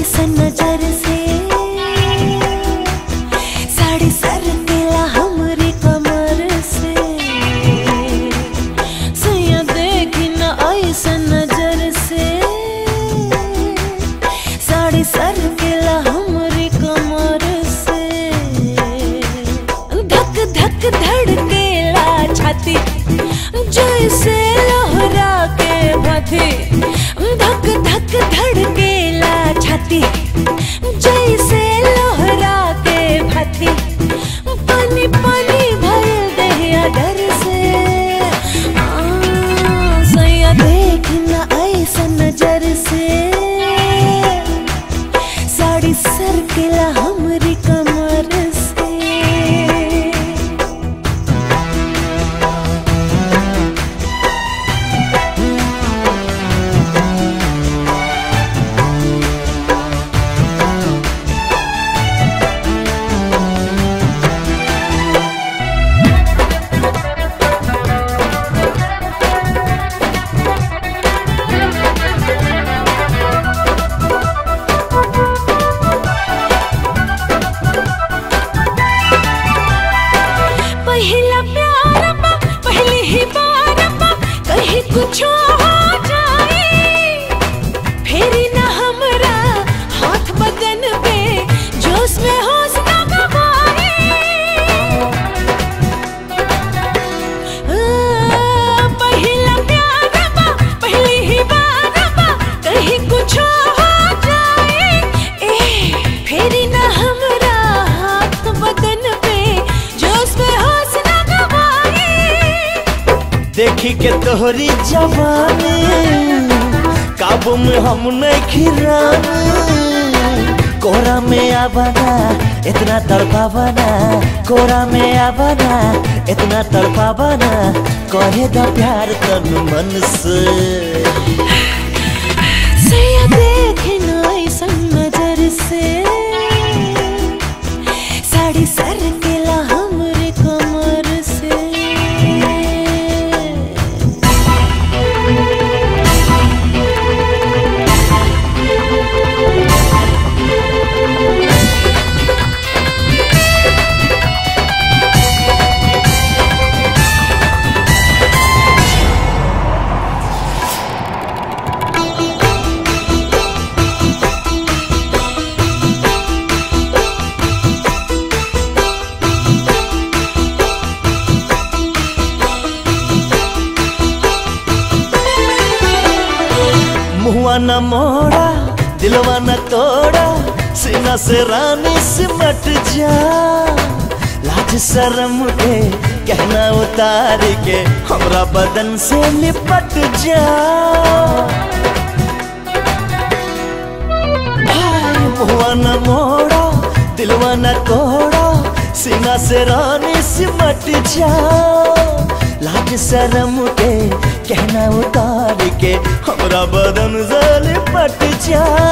ऐसन नजर से साड़ी सर केला हमरी कमर से सैया देखी न ऐसन नजर से साड़ी सर केला हमरी कमर से धक धक धड़केला छाती जैसे लोहरा के भाती धक धक धड़केला छाती जैसे लोहरा के भाती पानी पानी भर दहिया डर से सैया देख न ऐसन नजर से साड़ी सर केला हमरी कमर से। पहला प्यार बा पहली ही बार बा कहीं कुछ हो जाए फेरी ना हमरा हाथ बदन पे जोश में होश ना गवाए पहला प्यार बा पहली ही बार बा कहीं कुछ हो जाए फेरी ना हमरा हाथ बदन पे जोश में होश ना गवाए। देखी के तोहरी जवानी काबू में हम नहीं खिरानी कोरा में आवाना इतना तड़पावाना कोरा में आवाना इतना तड़पावाना कहे दा प्यार तन मन से सैया देखे न ऐसन नजर से साड़ी सर केला हमरे कमर से। मुआ न मोड़ा दिलवा न तोड़ा सीना से रानी सिमट जा लाज शर्म के कहना उतार के हमरा बदन से लिपट जा मुआ न मोड़ा दिलवा न तोड़ा सीना से रानी सिमट जा लाज शर्म के कहना उतार के हमरा बदन से लिपट जा।